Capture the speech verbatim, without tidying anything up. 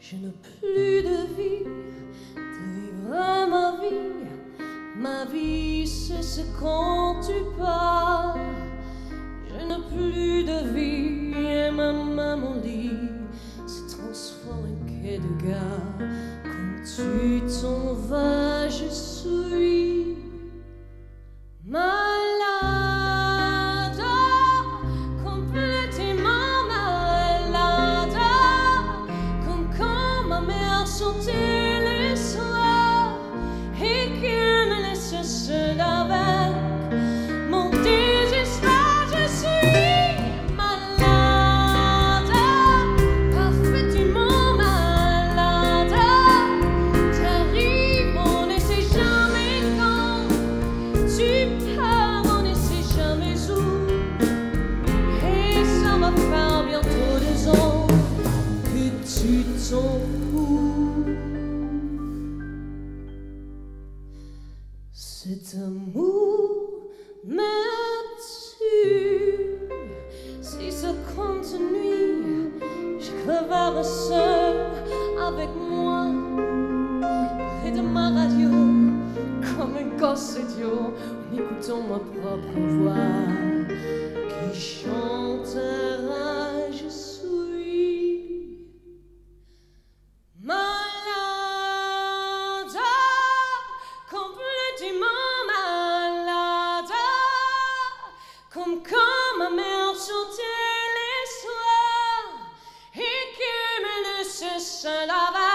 Je n'ai plus de vie, de vivre ma vie. Ma vie, c'est ce quand tu pars. Je n'ai plus de vie et ma maman lit se transforme en quai de gare. Quand tu t'en vas, je suis malade, complètement malade, comme quand ma mère chantait les soirs et qu'elle me laissait seule avec mon désespoir. Je suis malade, parfaitement malade. T'arrives, on ne sait jamais quand. Tu pars, on ne sait jamais où. Et ça va faire bientôt deux ans que tu t'en fous. Cet amour me tue. Si ça continue, je crèverai seul avec moi, près de ma radio, comme un gosse idiot, en écoutant ma propre voix qui chantera. Je suis malade, complètement malade, comme quand ma mère chantait les soirs et qu'elle me laissait seule avec